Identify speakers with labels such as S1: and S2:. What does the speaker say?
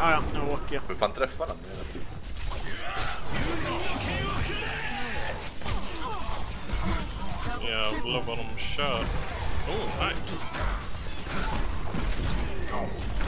S1: Ja, nu åker jag.
S2: Hur fan träffar den?
S3: Jävlar vad de kör. Oh, nej.